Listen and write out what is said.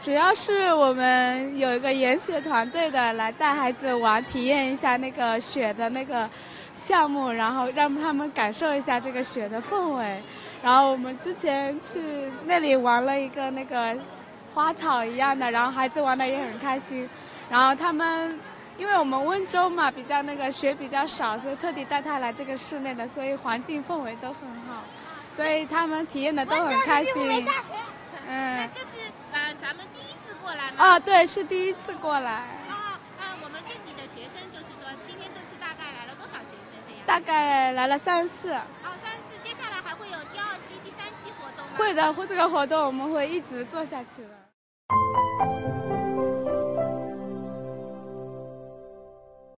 主要是我们有一个研雪团队的来带孩子玩，体验一下那个雪的那个项目，然后让他们感受一下这个雪的氛围。然后我们之前去那里玩了一个那个花草一样的，然后孩子玩的也很开心。然后他们因为我们温州嘛，比较那个雪比较少，所以特地带他来这个室内的，所以环境氛围都很好，所以他们体验的都很开心。 那这是咱们第一次过来吗？ 啊，对，是第一次过来。 我们这里的学生就是说，今天这次大概来了多少学生这样？ 大概来了34。 接下来还会有第2期、第3期活动吗？ 会的，这个活动我们会一直做下去的。